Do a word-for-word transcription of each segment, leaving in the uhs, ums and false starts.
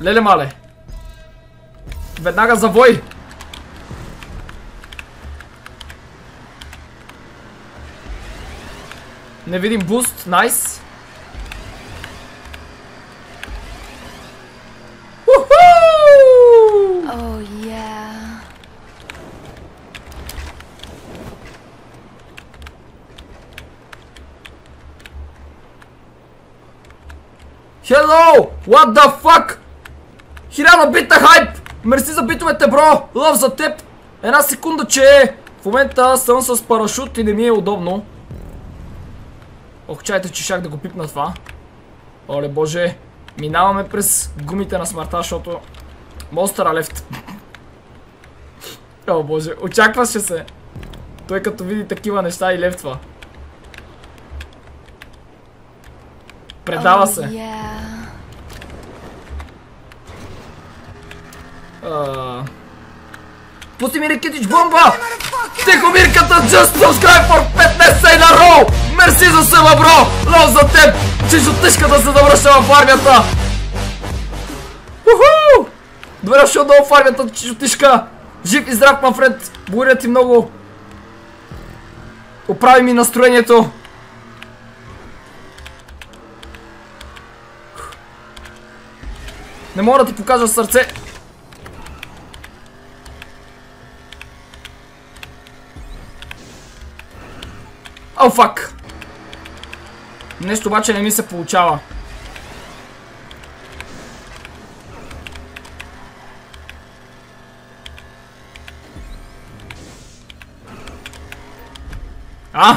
Леле мале. Веднага завой. Не видим буст. Найс. Oh, yeah. Hello! What the fuck? Хиляда бита хайп! Мерси за битовете, бро! Лъв за теб! Една секунда, че в момента съм с парашут и не ми е удобно. Ох, чайте, че шах да го пипна това. Оле боже, минаваме през гумите на смъртта, защото Монстър лефт. О боже, очакваше се. Той като види такива неща и лефтва. Предава се. Oh, yeah. Uh... Пусти ми Рикетич бомба! Тихомирката just subscribe for пет месеца на роу! Мерси за съба, бро! Лов за теб! Чижотишката се завръща в армията! Уху! Добре дошъл долу в армията, чижотишка! Жив и здрав, Манфред! Благодаря ти много! Оправи ми настроението! Не мога да ти покажа сърце! О, фак! Нещо обаче не ми се получава. А?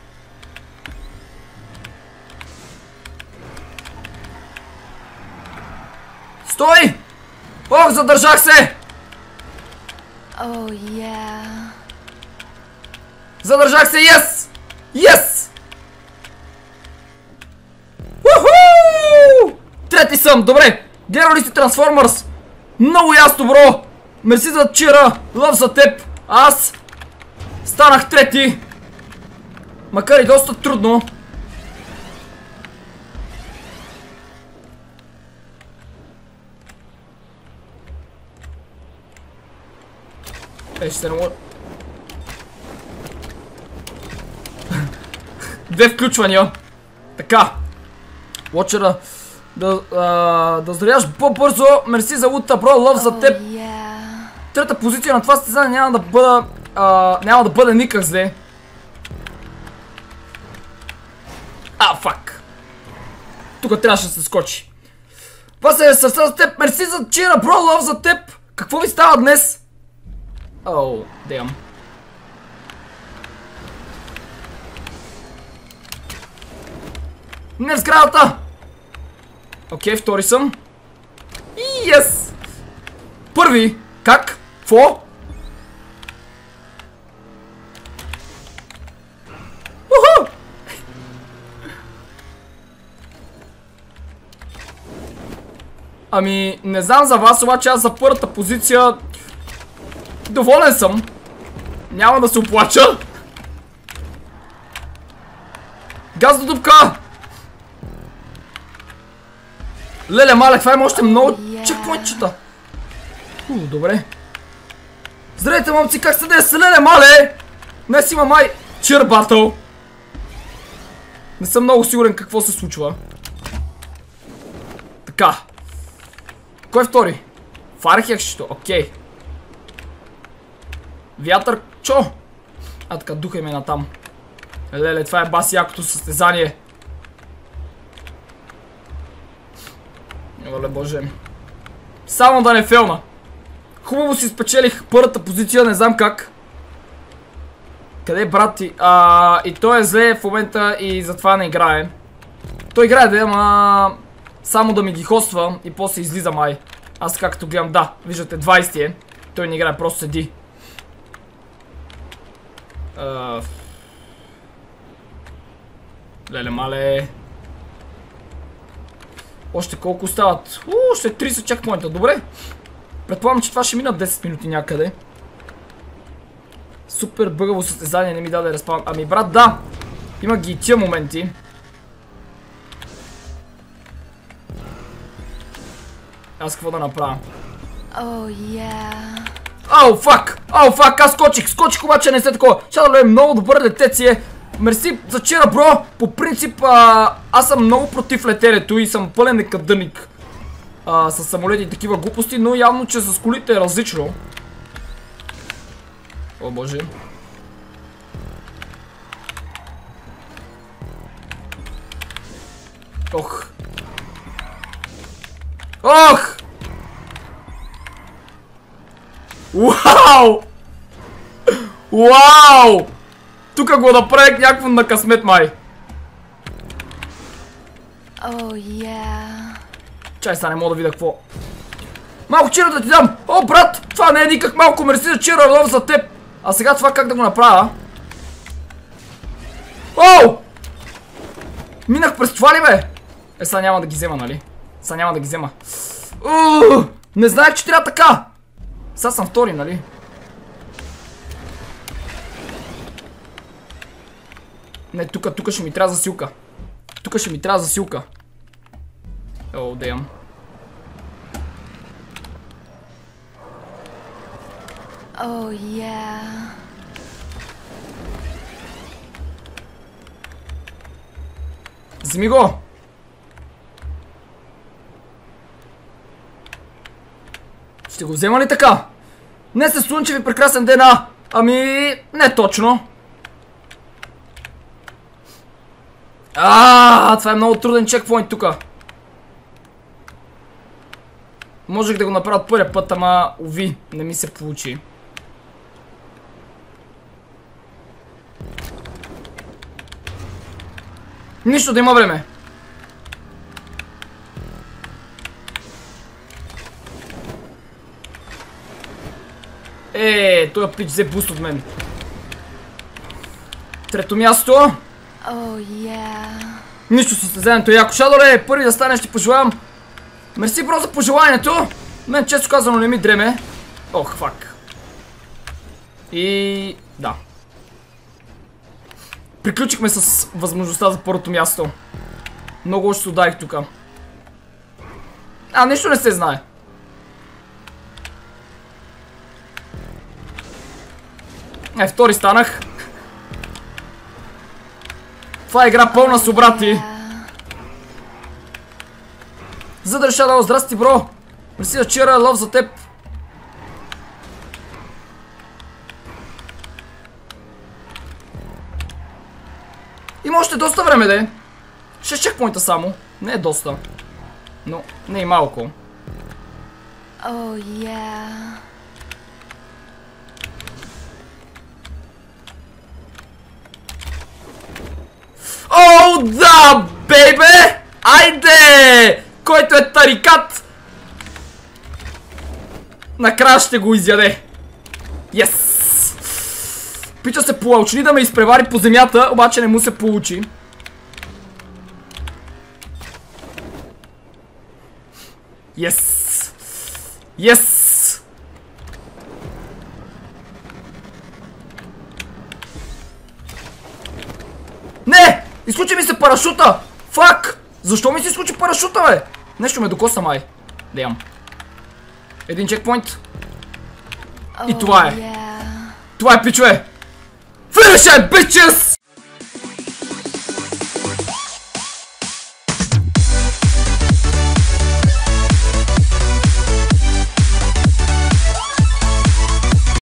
Стой! Ох, задържах се! Oh, yeah. Задържах се, yes! Yes! Уху! Трети съм, добре! Гледал ли си Трансформърс? Много ясно, бро! Мерси за чира! Лъв за теб! Аз станах трети! Макар и доста трудно. Е, ще се не мога... Две включвания. Така. Watcher да, а, да здравяш по-бързо. Мерси за лута, бро. Лъв за теб. Oh, yeah. Трета позиция на това състезание няма да бъда... А, няма да бъде никак зле. А, фак. Тук трябваше да се скочи. Това се е сърца за теб. Мерси за чира, бро. Лъв за теб. Какво ви става днес? Оу, дем. Не в сградата! Окей, втори съм. И yes! Първи! Как? Фо? Уху! Ами, не знам за вас, обаче аз за първата позиция доволен съм. Няма да се оплача. Газ до дупка! Леле, мале, това има още много yeah. чекпоинтчета. Фу, добре. Здравейте, момци, как сте днес? Леле, мале! Днес има май чир батъл. Не съм много сигурен какво се случва. Така. Кой е втори? Фархекшето, окей. Вятър, чо? А така, духай ме натам. Леле, това е баси якото състезание. Оле боже. Само да не фелна. Хубаво си спечелих първата позиция, не знам как. Къде е брат ти? А, и той е зле в момента и затова не играе. Той играе да, ама само да ми ги хоства и после излиза май. Аз както гледам, да, виждате двайсети е. Той не играе, просто седи. А... Леле мале. Още колко остават? У, още три са чекпоинта, добре. Предполагам, че това ще минат десет минути някъде. Супер бъгаво състезание, не ми даде разпалвам. Ами брат, да. Има ги и тия моменти. Аз какво да направя? Oh yeah. Ау, фак! Ау, фак! Аз скочих! Скочих, обаче не се такова. Shadow е много добър летец е. Мерси за чера, бро! По принцип, а, аз съм много против летенето и съм пълен некадърник а, с самолети и такива глупости, но явно, че с колите е различно. О, боже. Ох. Ох! Уау! Уау! Тука го направих някакво на късмет, май. Oh yeah. Чай, сега не мога да видя какво. Малко чира да ти дам! О, брат! Това не е никак малко, мерси за чира, лов за теб! А сега това как да го направя? Оу! Минах през това ли, бе? Е, сега няма да ги взема, нали? Сега няма да ги взема. Ууу! Не знаех, че трябва така! Сега съм втори, нали? Не, тука, тука ще ми трябва засилка. Тука ще ми трябва засилка. О, дем. Oh yeah. Вземи го! Ще го взема ли така? Днес е слънчев и прекрасен ден, а? Ами, не точно. Аааа, това е много труден чекпоинт тука. Можех да го направя от първия път, ама уви, не ми се получи. Нищо да има време. Е, той пич взе буст от мен. Трето място. Oh yeah. Нищо състезанието е яко. Шадоле, първи да станеш, ти пожелавам. Мерси, бро, за пожеланието. Мен често казано не ми дреме. Ох, фак. И... да. Приключихме с възможността за първото място. Много още се ударих тука. А, нищо не се знае. Е, втори станах. Това е игра пълна с обрати. Задър Shadow, здрасти, бро. Мерси за чира, лов за теб. Има още доста време, де. шест чекпоинта само. Не е доста. Но не и малко. Oh yeah. О, да, бейбе! Айде! Който е тарикат! Накрая ще го изяде. Йес! Пича се поълчни да ме изпревари по земята, обаче не му се получи. Йес! Йес! Не! Изключи ми се парашута! Фак! Защо ми се изключи парашута, бе? Нещо ме докосна, май. Деям. Един чекпоинт. И това е. Oh yeah. Това е, пичове! Finish it, bitches!